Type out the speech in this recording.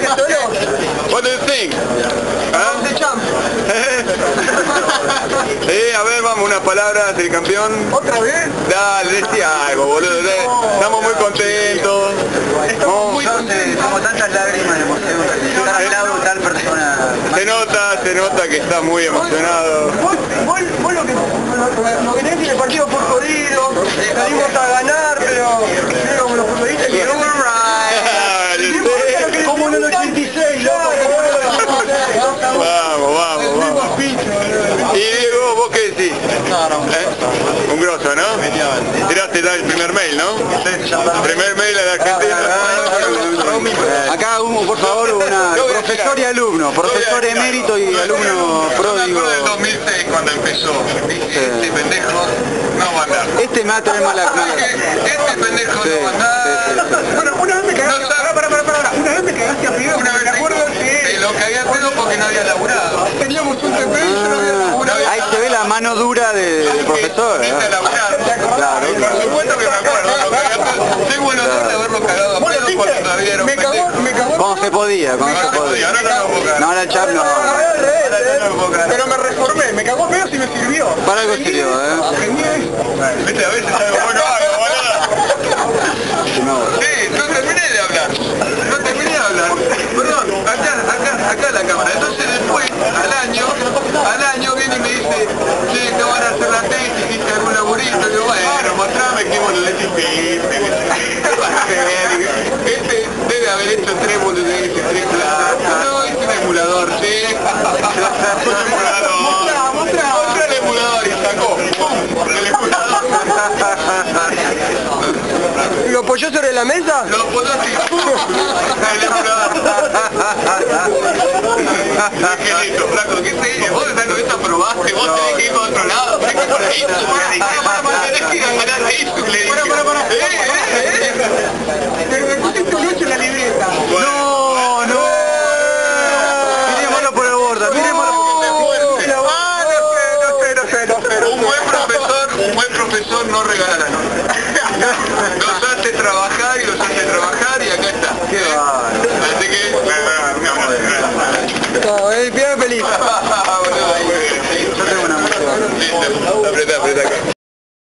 viaje solo? What do you think? ¿Ah? The champ. A ver, vamos, unas palabras del campeón. ¿Otra vez? Dale, decía algo, boludo. Estamos muy contentos. Estamos muy contentos. Como tantas lágrimas de emoción, estar al lado de tal persona. Se nota que está muy emocionado. Vos lo que tenés en el partido fue jodido, salimos a ganar, pero como los futbolistas que como en el 86, loco. Vamos. Y Diego, ¿vos qué decís? Un grosso, ¿no? Tiraste ya el primer mail, ¿no? Primer mail a la Argentina. Acá hubo, por favor, una profesor y alumno, profesor emérito y alumno pródigo. Me acuerdo del 2006 cuando empezó. Este pendejo no va a andar. Este me va a tener mala cara. Este pendejo no va a andar. Bueno, una vez me cagaste, una vez me cagaste a pedo, me acuerdo que lo cagué a pedo porque no había laburado. teníamos un TP y yo no había laburado. Ahí se ve la mano dura del profesor. Claro. Por supuesto que me acuerdo. Tengo el honor de haberlo cagado a pedo porque todavía era un pendejo. Como se podía. Ahora no lo puedo cagar. No, ahora el chap no. Pero me reformé, me cagó pedo y me sirvió. Para algo sirvió, Aprendí esto. Viste, a veces algo bueno hago, boludo. Sí, no terminé de hablar. Perdón, acá la cámara. Entonces después, al año viene y me dice, che, te van a hacer la tesis, hiciste algún laburito. Y digo, bueno, mostrame qué boludeces hiciste. Este debe haber hecho 3 boludeces, 3 clases. No, es un emulador, sí. Un emulador. Mostrá el emulador y sacó. ¡Pum! El emulador. ¿Lo apoyó sobre la mesa? Lo apoyó así. ¡Pum! El emulador. Qué lindo, flaco, qué serio. Vos esa esta probaste, vos tenés que ir para otro lado, tenés que ir para ahí. Tenés que ganar ahí, le dije. Pero me pusiste un 8 en la libreta. No. Miremoslo por el borde, miremoslo por el borde. Un buen profesor no regala la nota. Nos hace trabajar